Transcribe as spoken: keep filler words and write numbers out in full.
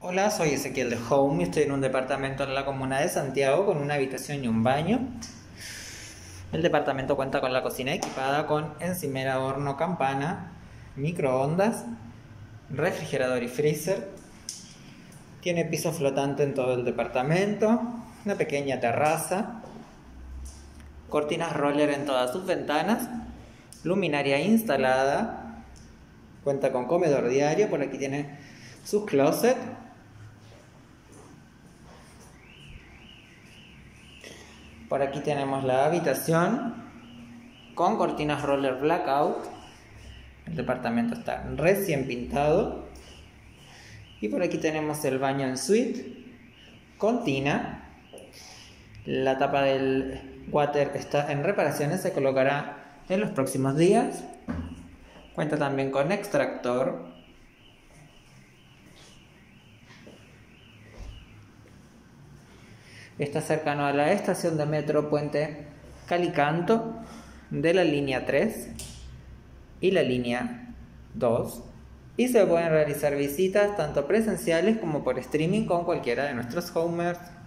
Hola, soy Ezequiel de Home y estoy en un departamento en la comuna de Santiago con una habitación y un baño. El departamento cuenta con la cocina equipada con encimera, horno, campana, microondas, refrigerador y freezer. Tiene piso flotante en todo el departamento, una pequeña terraza, cortinas roller en todas sus ventanas, luminaria instalada, cuenta con comedor diario, por aquí tiene sus closets. Por aquí tenemos la habitación con cortinas roller blackout. El departamento está recién pintado. Y por aquí tenemos el baño en suite con tina. La tapa del water está en reparaciones, se colocará en los próximos días. Cuenta también con extractor. Está cercano a la estación de metro Puente Calicanto de la línea tres y la línea dos, y se pueden realizar visitas tanto presenciales como por streaming con cualquiera de nuestros homers.